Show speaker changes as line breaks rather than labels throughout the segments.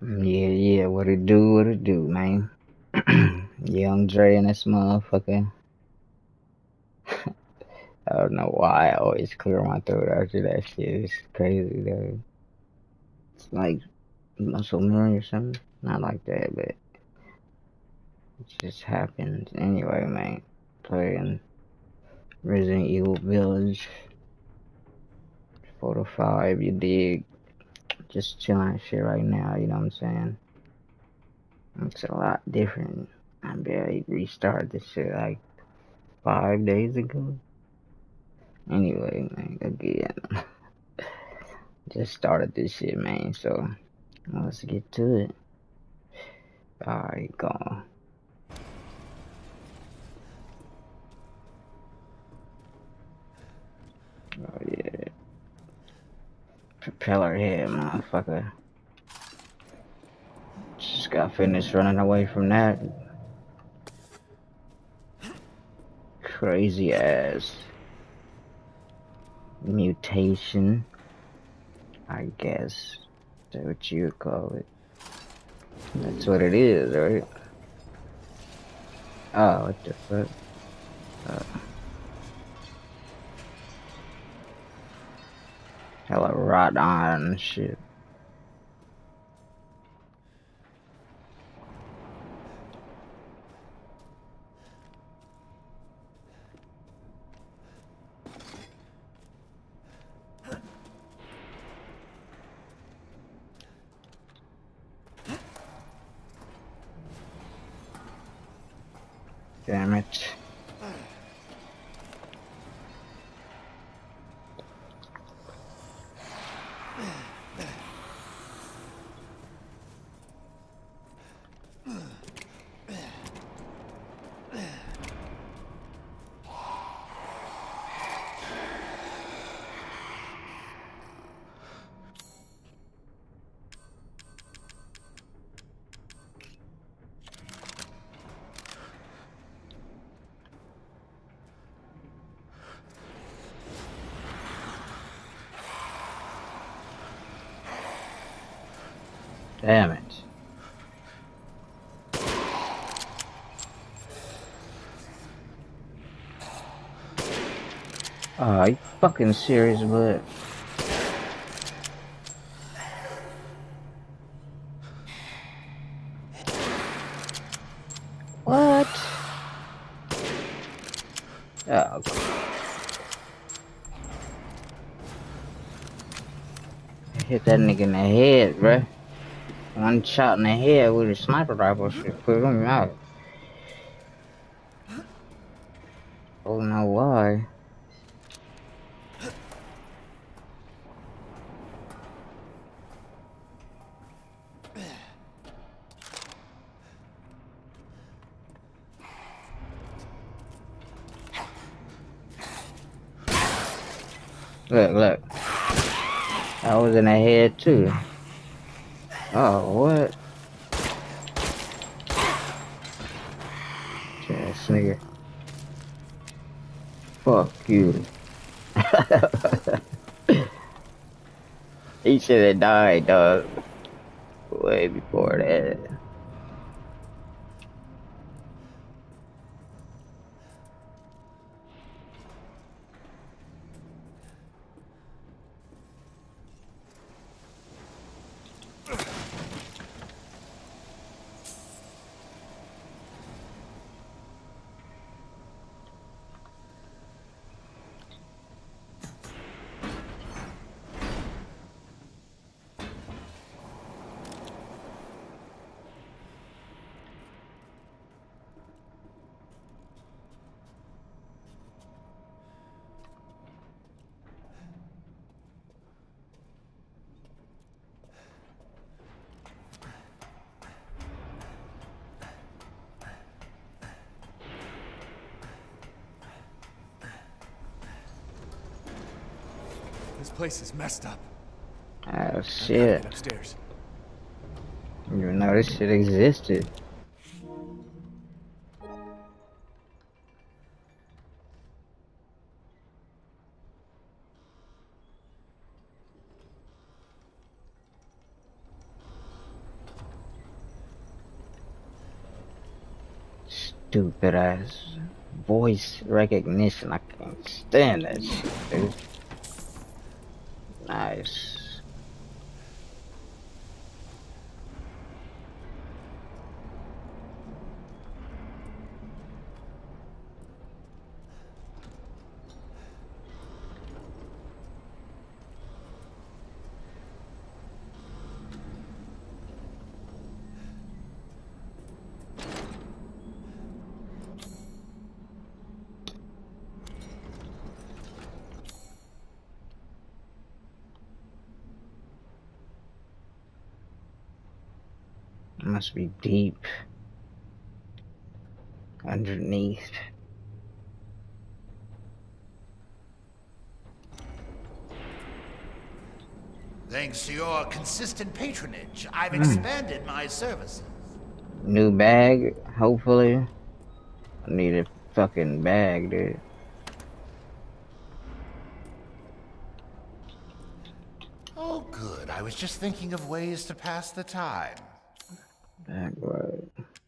Yeah, yeah, what it do, man? Young Dre and this motherfucker. I don't know why I always clear my throat after that shit. It's crazy, though. It's like muscle memory or something. Not like that, but it just happens. Anyway, man. Playing Resident Evil Village 4 to 5, you dig? Just chilling shit right now, you know what I'm saying? It's a lot different. I barely restarted this shit like 5 days ago. Anyway, man, again, just started this shit, man. So let's get to it. Alright, go. Oh yeah, propeller head, motherfucker. Just got finished running away from that crazy ass mutation. I guess that's what you would call it. That's what it is, right? Oh, what the fuck? Hella rot on and shit. Damn it. Damn it. Are you fucking serious, bud? What? Oh, hit that nigga in the head, bruh. One shot in the head with a sniper rifle should put him out. Oh no, why? Look, look. I was in the head too. Oh, what? Ass nigga. Fuck you. He should have died, dog. Way before that.
This place is messed up.
Oh
I gotta
shit.
get upstairs.
You didn't know this shit existed. Stupid ass voice recognition. I can't stand that shit, dude. Nice. It must be deep underneath.
Thanks to your consistent patronage, I've expanded my services.
New bag, hopefully. I need a fucking bag, dude.
Oh, good. I was just thinking of ways to pass the time.
Bag, right.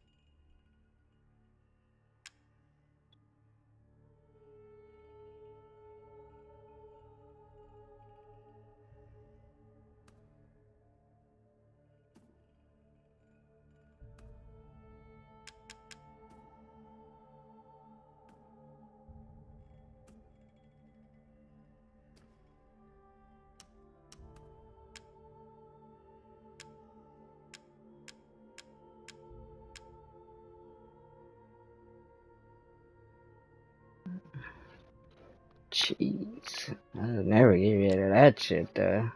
Jeez. I'll never get rid of that shit, though.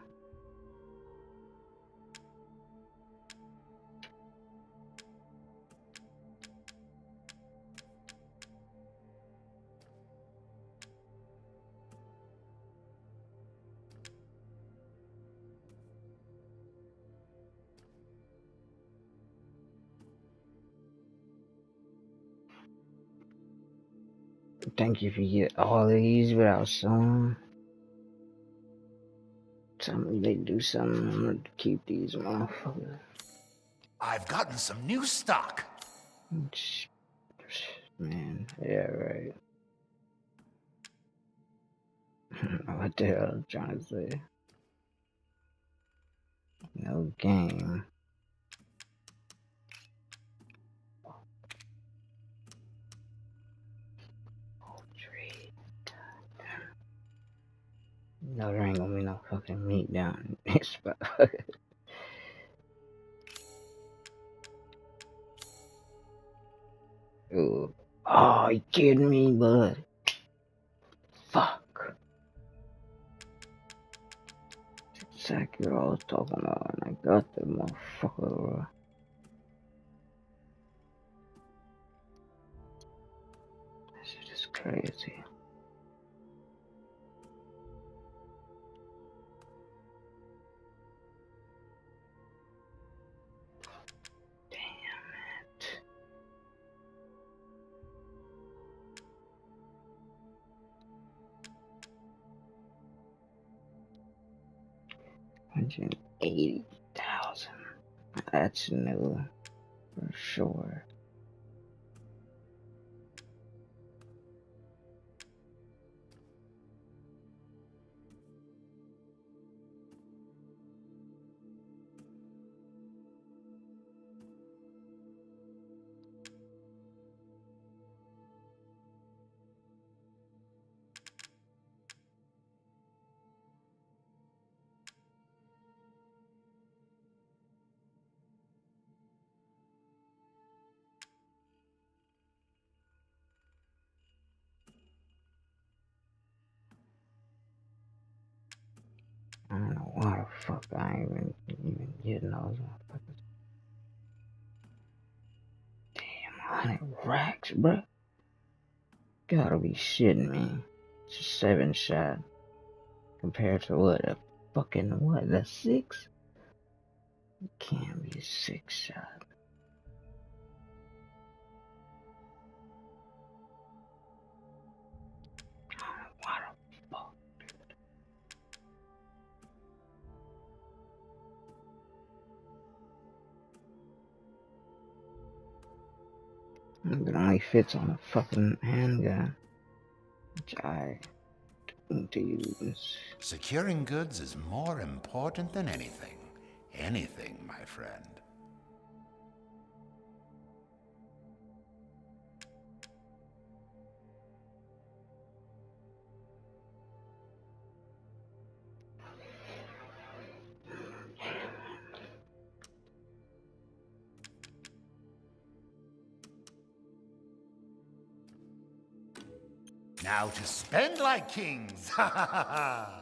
Think if you get all of these without some, they do something, I'm gonna keep these motherfuckers.
I've gotten some new stock.
Man, yeah, right. What the hell I'm trying to say? No game. No, there ain't gonna be no fucking meat down in this spot. Ooh. Oh, you kidding me, bud? Fuck. That's exactly what I was talking about, and I got the motherfucker, bro. This shit is crazy. Damn it. $180,000. That's new for sure. I don't know why the fuck I ain't even getting those motherfuckers. Damn, 100 racks, bro. Gotta be shitting me. It's a 7-shot compared to what, a fucking what, the 6? It can't be a 6-shot. Why the fuck? It only fits on a fucking handgun, which I don't use.
Securing goods is more important than anything. Anything, my friend. Now to spend like kings! Ha ha ha ha!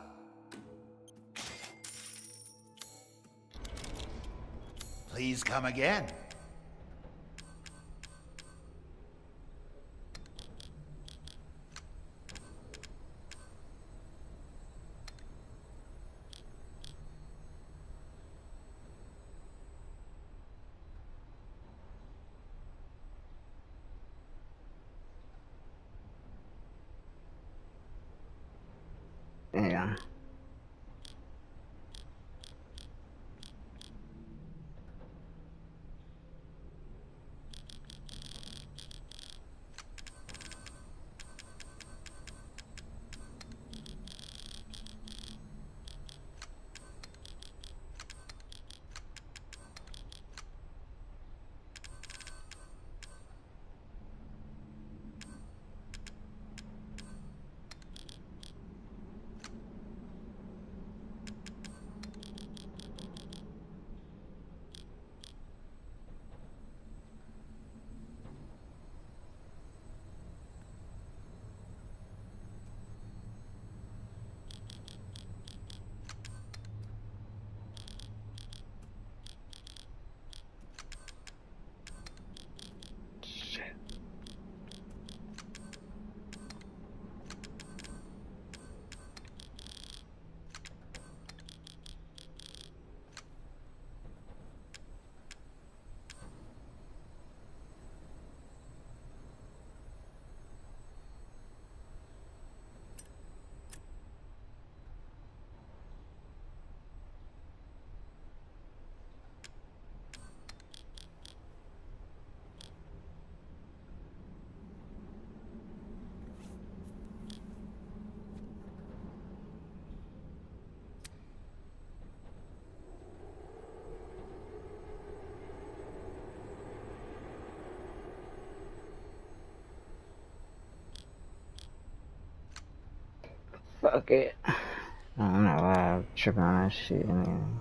Please come again.
Yeah. Fuck it. I don't know why I'm tripping on that shit. I mean,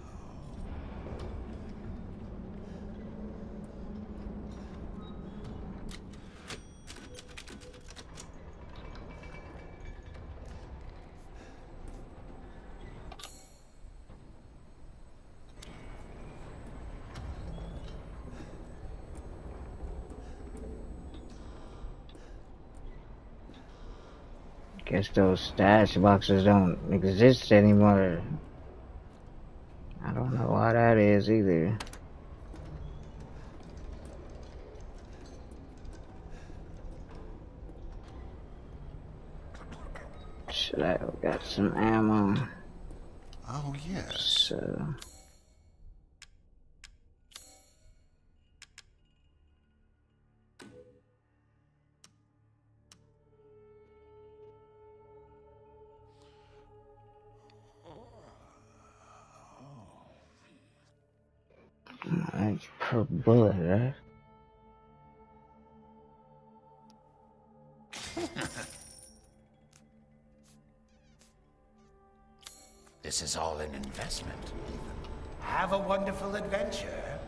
guess those stash boxes don't exist anymore. I don't know why that is either. Should I have got some ammo?
Oh, yes.
So. That's per bullet, right?
This is all an investment. Have a wonderful adventure.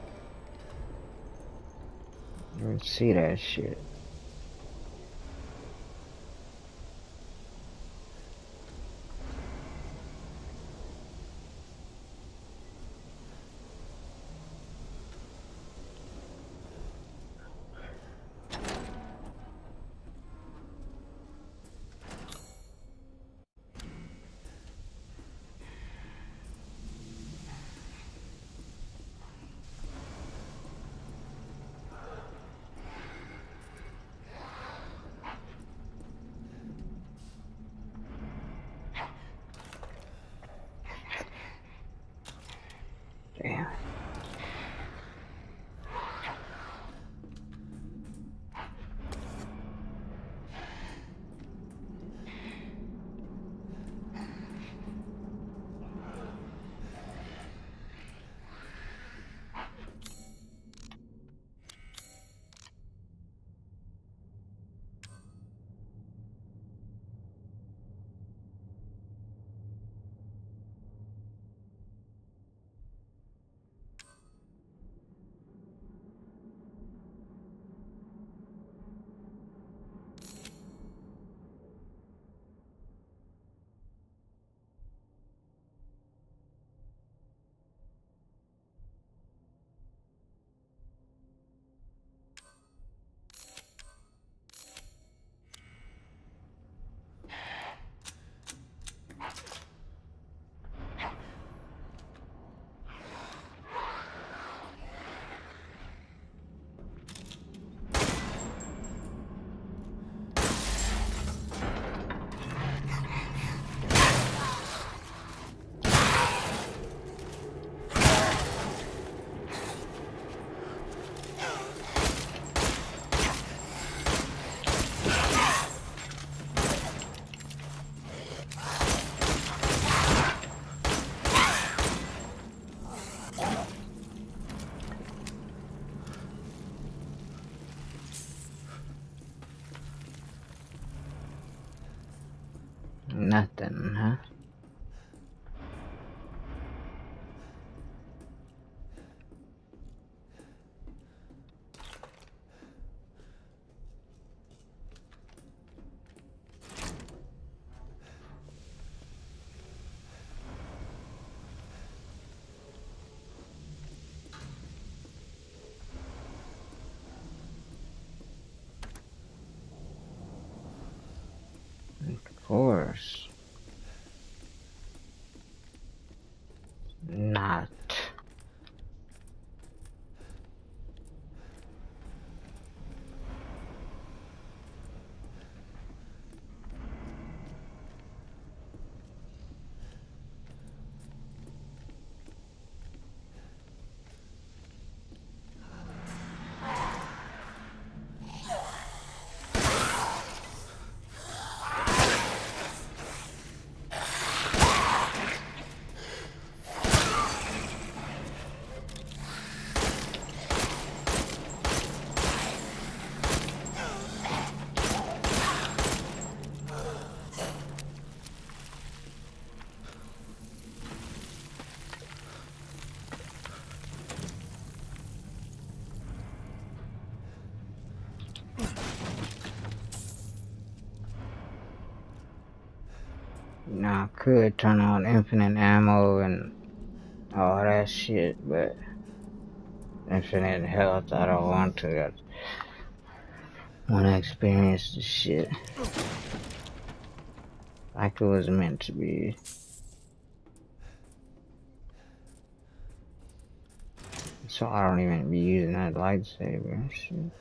Let's see that shit. Damn. course not. Now I could turn on infinite ammo and all that shit, but infinite health, I don't want to. I want to experience the shit like it was meant to be. So I don't even be using that lightsaber and shit.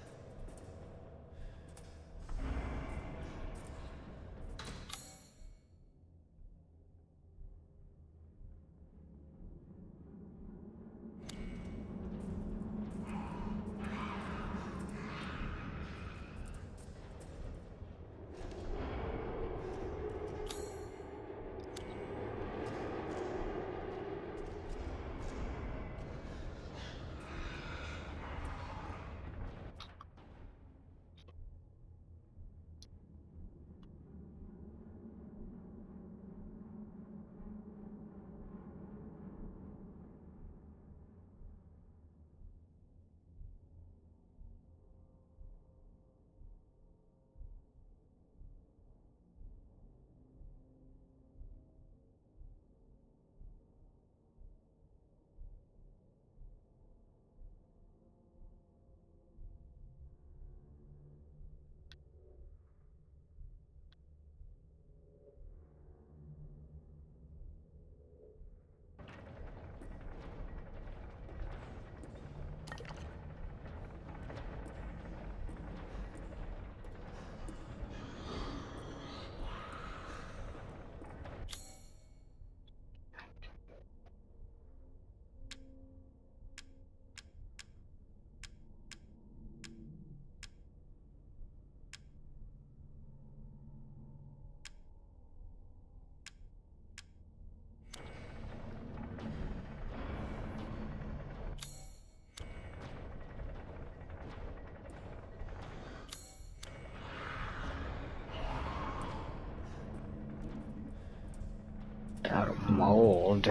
Out of mold.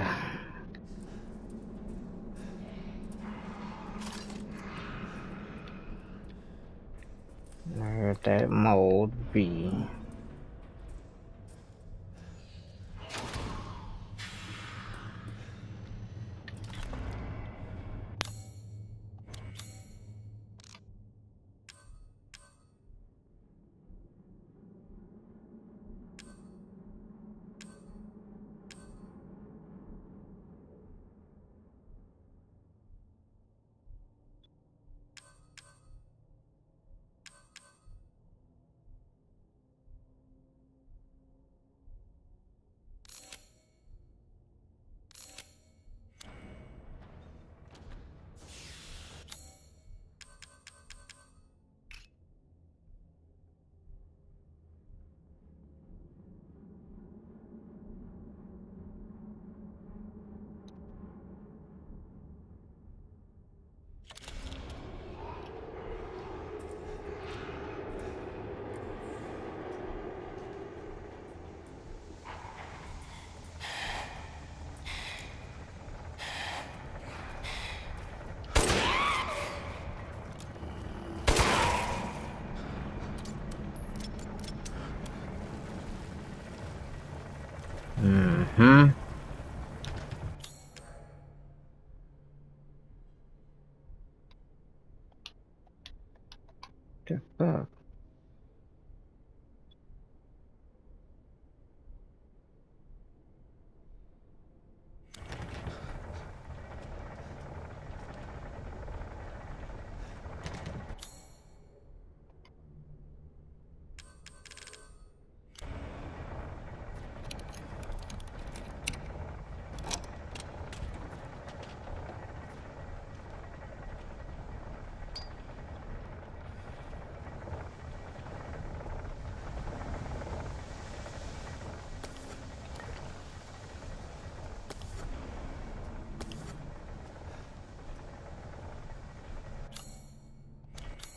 Where that mold be? Mm-hmm. The fuck?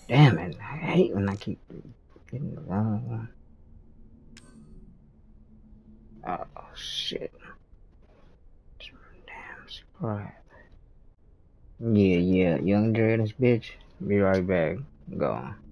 Damn it. I hate when I keep getting the wrong one. Oh, shit. Damn, subscribe. Yeah, Young Dread, this bitch. Be right back. Go on.